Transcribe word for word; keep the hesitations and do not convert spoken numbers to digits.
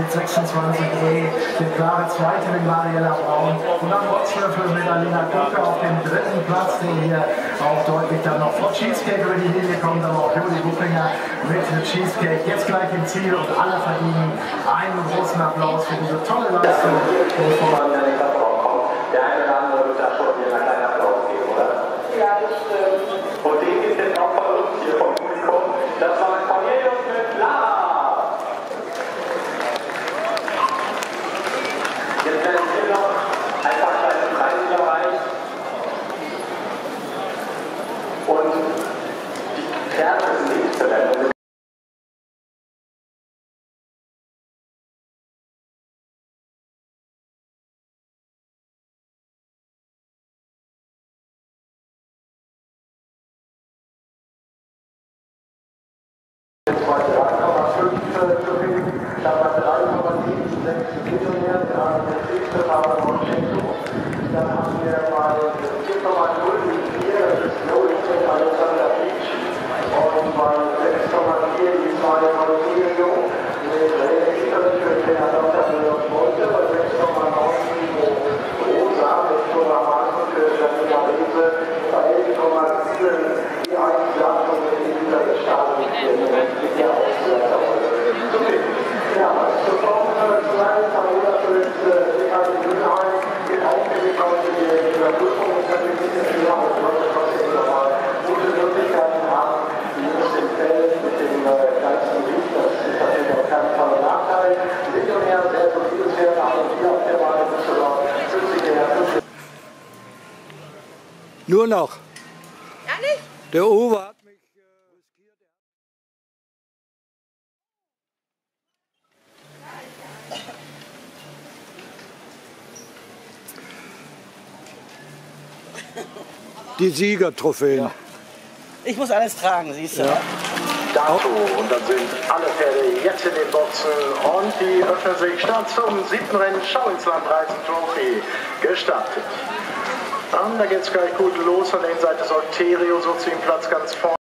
mit sechsundzwanzig E, der klare Zweite mit Mariella Braun und dann Rotzlöffel mit Alina Kucke auf dem dritten Platz, der hier auch deutlich dann noch vor Cheesecake über die Linie kommt, aber auch Juli Buffinger mit Cheesecake jetzt gleich im Ziel und alle verdienen einen großen Applaus für diese tolle Leistung. Der eine oder andere wird da schon wieder einen kleinen Applaus geben, oder? Ja, das stimmt. Und den gibt es jetzt auch von uns hier vom Publikum. Das war Cornelius mit Lara. Jetzt werden wir noch ein paar kleine Preise überreicht. Und die Pferde sind nicht verwendet. drei Komma fünf gewinnen, dann bei drei Komma sieben sechs Millionär, wir haben den nächsten Fahrer von Schenko, dann haben wir mal vier Komma null vier, das ist Lorenzen Alexander Beach, und bei sechs Komma vier die zwei von Emilio, mit René Kiefernich für den Adapter Müller Monte, bei sechs Komma neun Rosa mit Thomas Marken für Janina Rese, bei elf Komma sieben die Einsatz und den Hintergestarten mit der Auswertung. Ja, zur Form zwei Parola für Richard Grünheim wird aufgekommen, die Überprüfung und Zertifizieren und sollte trotzdem nochmal gute Möglichkeiten haben, die muss im Feld mit dem kleinsten Gewicht, das ist natürlich auf keinen Fall ein Nachteil. Millionär, sehr solides Pferd, aber hier auf der Wahl ist sogar fünfzig. Nur noch. Ehrlich? Der Uwe hat mich äh, riskiert. Die Siegertrophäen. Ja. Ich muss alles tragen, siehst du. Ja. Dazu, und dann sind alle Pferde jetzt in den Boxen und die öffnen sich Start zum siebten Rennen Schau ins Land Reisen Trophy gestartet. Und da geht es gleich gut los. Von der Seite Solterio so zu dem Platz ganz vorne.